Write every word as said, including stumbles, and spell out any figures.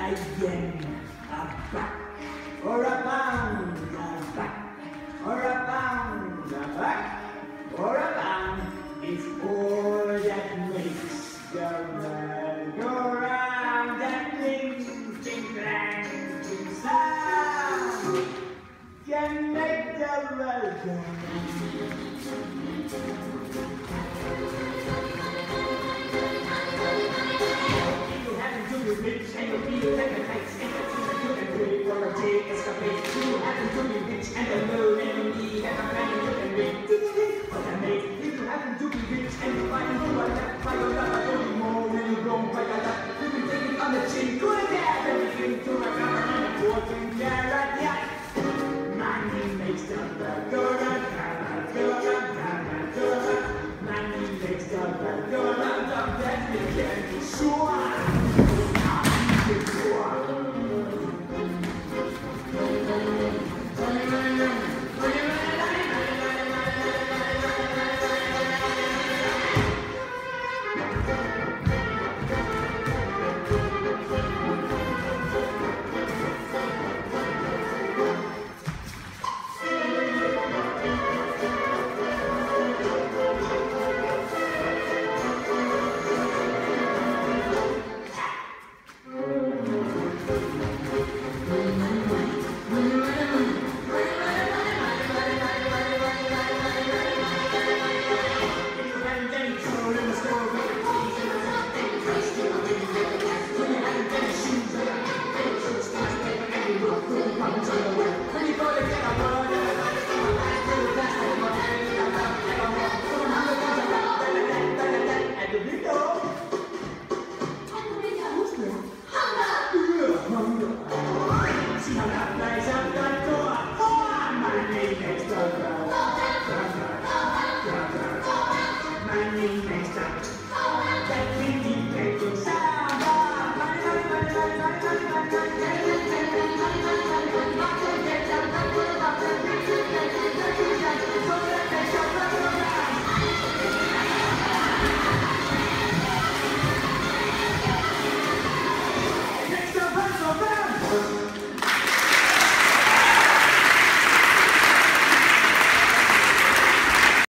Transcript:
again, a back, or a bound, a back, or a bound, a back, or a bound is all that makes the world go round. That clinking, clanking sound can make the world go round. You happen to be rich